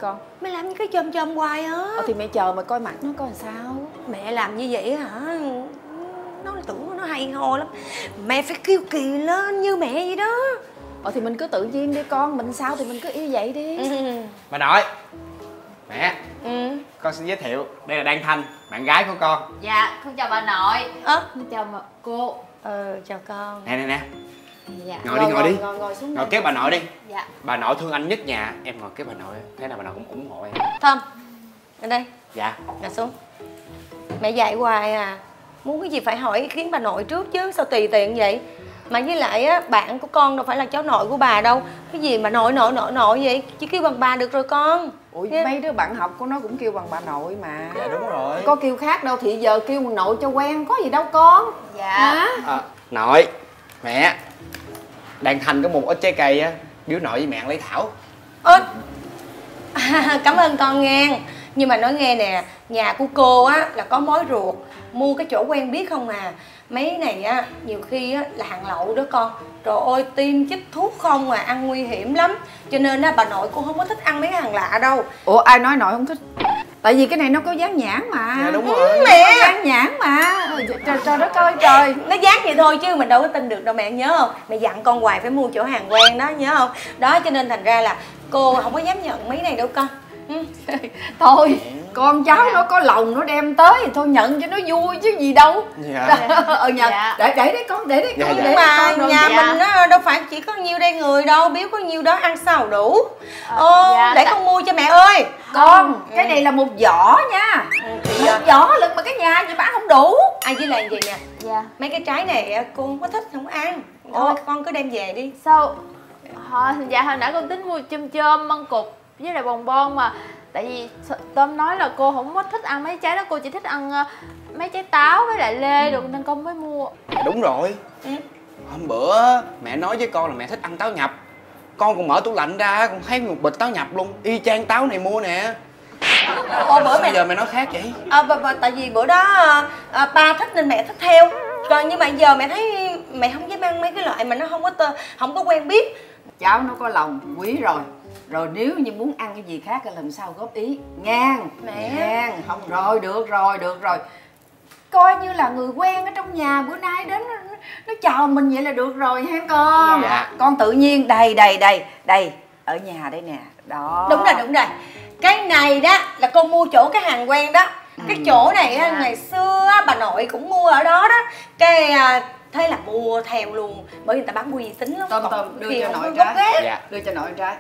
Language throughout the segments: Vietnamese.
con? Mẹ làm như cái chôm chôm hoài á. Thì mẹ chờ mà coi mặt nó coi làm sao. Mẹ làm như vậy hả? Nó tưởng nó hay ho lắm. Mẹ phải kiêu kỳ lên như mẹ vậy đó. Thì mình cứ tự nhiên đi con, mình sao thì mình cứ y vậy đi. Bà nội. Mẹ. Con xin giới thiệu, đây là Đan Thanh, bạn gái của con. Dạ, con chào bà nội. Con chào cô. Chào con. Nè. Dạ. Ngồi đi. Ngồi xuống. Ngồi kế bà nội đi. Dạ. Bà nội thương anh nhất nhà, em ngồi kế bà nội. Thế nào bà nội cũng ủng hộ em. Thơm, ở đây. Dạ. Ngồi xuống. Mẹ dạy hoài à. Muốn cái gì phải hỏi ý kiến bà nội trước chứ, sao tùy tiện vậy? Mà với lại á, bạn của con đâu phải là cháu nội của bà đâu. Cái gì mà nội vậy? Chỉ kêu bằng bà được rồi con. Ủa mấy đứa bạn học của nó cũng kêu bằng bà nội mà. Dạ đúng rồi. Có kêu khác đâu, thì giờ kêu bằng nội cho quen, có gì đâu con. Dạ. Nội, mẹ, Đan Thanh có một ít trái cây á, biếu nội với mẹ ăn lấy thảo. Cảm ơn con nghe. Nhưng mà nói nghe nè, nhà của cô á là có mối ruột, mua cái chỗ quen biết không à. Mấy này á nhiều khi á là hàng lậu đó con. Trời ơi, tiêm chích thuốc không à, ăn nguy hiểm lắm. Cho nên á bà nội cô không có thích ăn mấy cái hàng lạ đâu. Ủa ai nói nội không thích? Tại vì cái này nó có dán nhãn mà. Dạ đúng rồi. Mẹ có dán nhãn mà. Trời đất ơi trời. Nó dán vậy thôi chứ mình đâu có tin được đâu mẹ, nhớ không? Mẹ dặn con hoài phải mua chỗ hàng quen đó, nhớ không? Đó cho nên thành ra là cô không có dám nhận mấy này đâu con. Thôi con cháu nó có lòng nó đem tới thì thôi nhận cho nó vui chứ gì đâu. Dạ. Nhận. Dạ. Để đấy con, để đấy con. Nhưng mà nhà mình á đâu phải chỉ có nhiêu đây người đâu, biếu có nhiêu đó ăn sao đủ. Để con mua cho mẹ ơi. Con, cái này là một giỏ nha. Một giỏ lần mà cái nhà chị bán không đủ. Với lại vậy nè. Dạ. Mấy cái trái này cô không có thích, không ăn. Thôi con cứ đem về đi. Sao? Dạ hồi nãy con tính mua chôm măng cụt với lại bonbon mà. Tại vì Tôm nói là cô không có thích ăn mấy trái đó, cô chỉ thích ăn mấy trái táo với lại lê được nên con mới mua. Dạ đúng rồi. Hôm bữa mẹ nói với con là mẹ thích ăn táo nhập. Con còn mở tủ lạnh ra còn thấy một bịch táo nhập luôn, y chang táo này mua nè. Bữa Sao giờ mẹ nói khác vậy? Tại vì bữa đó ba thích nên mẹ thích theo. Còn nhưng mà giờ mẹ thấy mẹ không dám ăn mấy cái loại mà nó không có quen biết. Cháu nó có lòng quý rồi. Rồi nếu như muốn ăn cái gì khác thì lần sau góp ý ngang. Mẹ ngang. Không rồi, được rồi. Coi như là người quen ở trong nhà, bữa nay đến nó chào mình vậy là được rồi ha con. Dạ. Con tự nhiên đây ở nhà đây nè. Đó. Đúng rồi. Cái này đó là con mua chỗ cái hàng quen đó. Cái chỗ này á, ngày xưa bà nội cũng mua ở đó đó. Cái thế là mua theo luôn, bởi vì người ta bán uy tín lắm. Tôm đưa cho nội trái. Dạ. Đưa cho nội trái.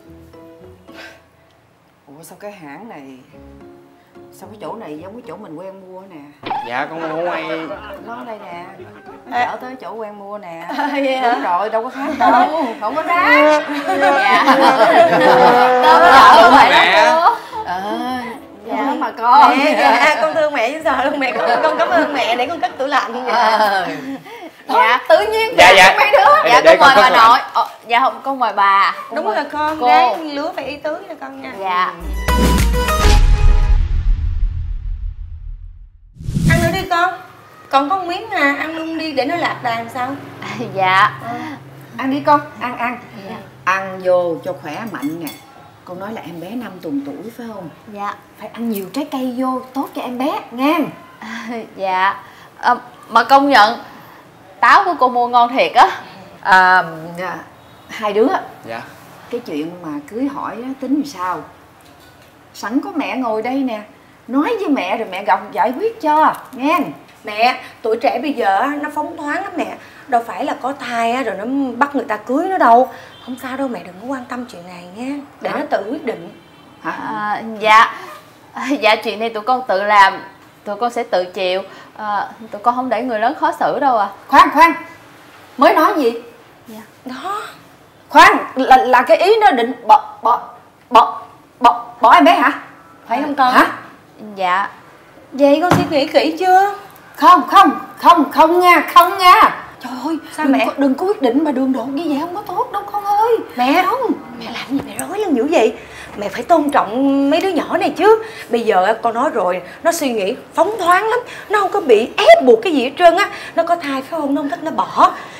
Ủa sao cái hãng này, sao cái chỗ này giống cái chỗ mình quen mua nè? Dạ con mua ngoài. Nó đây nè, chở tới chỗ quen mua nè. Vậy hả? Đúng rồi, đâu có khác đâu, không có khác. Dạ. Đúng rồi mẹ. Dạ mà con. Dạ, con thương mẹ chứ sao luôn mẹ. Con cảm ơn mẹ để con cất tủ lạnh. Dạ. Tự nhiên Dạ. mấy đứa. Dạ con mời bà nội. Dạ không, con mời bà. Đúng rồi con, cô. gái lứa phải ý tứ nha con nha. Dạ. Ăn nữa đi con. Còn có một miếng à, ăn luôn đi để nó lạc đàn sao? Dạ. Ăn đi con, ăn. Dạ. Ăn vô cho khỏe mạnh nè. Con nói là em bé 5 tuần tuổi phải không? Dạ. Phải ăn nhiều trái cây vô, tốt cho em bé, ngang. Dạ. Mà công nhận táo của cô mua ngon thiệt á. Hai đứa, Dạ. cái chuyện mà cưới hỏi á, tính làm sao? Sẵn có mẹ ngồi đây nè, nói với mẹ rồi mẹ gặp giải quyết cho, ngang. Mẹ, tuổi trẻ bây giờ nó phóng khoáng lắm mẹ. Đâu phải là có thai rồi nó bắt người ta cưới nó đâu. Không sao đâu mẹ, đừng có quan tâm chuyện này nha. Để nó tự quyết định. Hả? Dạ chuyện này tụi con tự làm, tụi con sẽ tự chịu. Tụi con không để người lớn khó xử đâu à. Khoan, mới nói gì? Dạ. Đó. Khoan, là cái ý nó định bỏ em bé hả? Phải không con? Hả? Dạ. Vậy con suy nghĩ kỹ chưa? Không nha. Trời ơi, sao mẹ? Đừng có quyết định mà đường đột như vậy không có tốt đâu con ơi. Mẹ không, mẹ làm gì mẹ rối lên dữ vậy? Mẹ phải tôn trọng mấy đứa nhỏ này chứ. Bây giờ con nói rồi, nó suy nghĩ phóng thoáng lắm. Nó không có bị ép buộc cái gì hết trơn á. Nó có thai phải không? Nó không thích nó bỏ.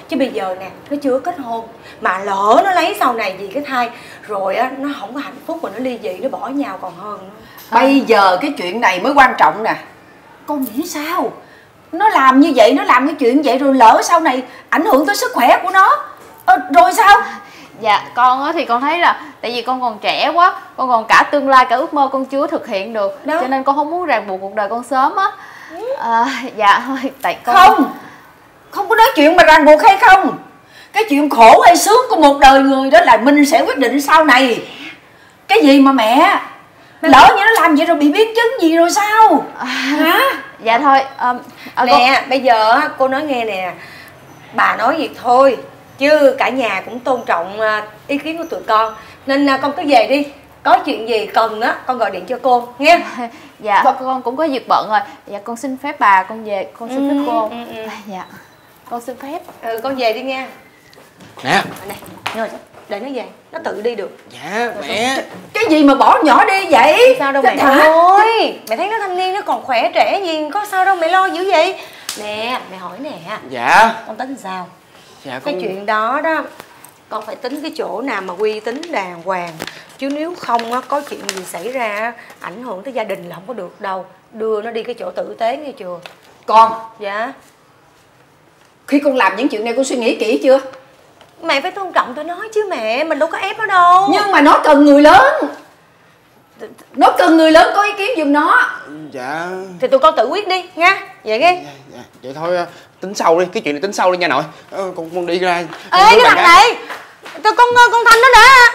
Chứ bây giờ nè, nó chưa kết hôn, mà lỡ nó lấy sau này vì cái thai rồi á, nó không có hạnh phúc mà nó ly dị, nó bỏ nhau còn hơn nữa. Bây giờ cái chuyện này mới quan trọng nè. Con nghĩ sao? Nó làm như vậy, nó làm cái chuyện vậy rồi lỡ sau này ảnh hưởng tới sức khỏe của nó, rồi sao? Dạ con á thì con thấy là tại vì con còn trẻ quá, con còn cả tương lai cả ước mơ con chưa thực hiện được đó. Cho nên con không muốn ràng buộc cuộc đời con sớm á. Dạ thôi tại con không có nói chuyện mà ràng buộc hay không. Cái chuyện khổ hay sướng của một đời người đó là mình sẽ quyết định sau này. Cái gì mà mẹ lỡ như nó làm vậy rồi bị biến chứng gì rồi sao? Hả? Dạ thôi nè bây giờ cô nói nghe nè, bà nói việc thôi chứ cả nhà cũng tôn trọng ý kiến của tụi con, nên con cứ về đi, có chuyện gì cần á con gọi điện cho cô nghe. Dạ con cũng có việc bận rồi. Dạ con xin phép bà, con về, con xin phép cô. Dạ con xin phép. Con về đi nghe. Nè này ngồi để nó về, nó tự đi được. Dạ mẹ. Cái gì mà bỏ nhỏ đi vậy? Sao đâu mẹ ơi, mẹ thấy nó thanh niên, nó còn khỏe trẻ gì, có sao đâu mẹ lo dữ vậy. Nè mẹ hỏi nè. Dạ. Con tính sao? Dạ cái chuyện đó đó con phải tính cái chỗ nào mà uy tín đàng hoàng, chứ nếu không á có chuyện gì xảy ra ảnh hưởng tới gia đình là không có được đâu. Đưa nó đi cái chỗ tử tế nghe chưa con? Dạ. Khi con làm những chuyện này con suy nghĩ kỹ chưa? Mẹ phải tôn trọng tụi nó chứ mẹ, mình đâu có ép nó đâu. Nhưng mà nó cần người lớn, nó cần người lớn có ý kiến giùm nó. Dạ thì tụi con tự quyết đi nha. Vậy nghe. Dạ. Vậy thôi tính sau đi, cái chuyện này tính sau đi nha nội. Con đi ra. Ê cái thằng này, con Thanh nó đã.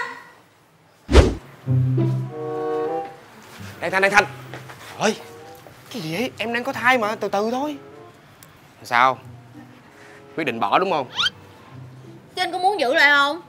Đây Thanh. Ơi cái gì vậy? Em đang có thai mà, từ từ thôi. Sao? Quyết định bỏ đúng không? Chứ anh có muốn giữ lại không?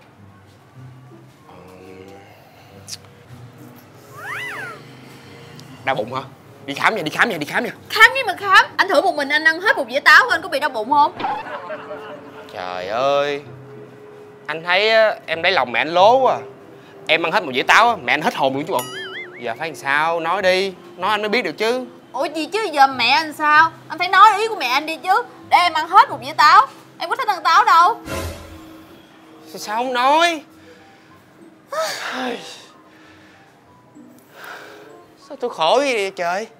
Đau bụng hả? Đi khám nha. Khám gì mà khám? Anh thử một mình anh ăn hết một dĩa táo của anh có bị đau bụng không? Trời ơi, anh thấy em lấy lòng mẹ anh lố quá. Em ăn hết một dĩa táo mẹ anh hết hồn luôn chứ bộ. Giờ phải làm sao? Nói đi, nói anh mới biết được chứ. Ủa gì chứ giờ mẹ anh sao? Anh phải nói ý của mẹ anh đi chứ. Để em ăn hết một dĩa táo. Em có thích ăn táo đâu. Sao không nói? Sao tôi khổ vậy trời.